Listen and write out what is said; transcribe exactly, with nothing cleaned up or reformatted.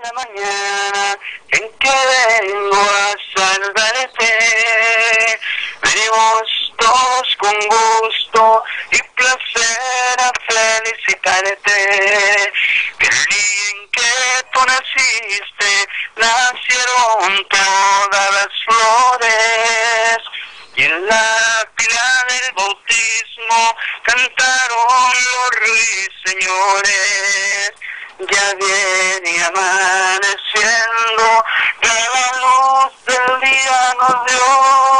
la mañana en que vengo a salvarte. Venimos todos con gusto y placer a felicitarte. El día en que tú naciste, nacieron todas las flores, y en la pila del bautismo cantaron los ruiseñores. Ya viene amaneciendo, que la luz del día nos dio.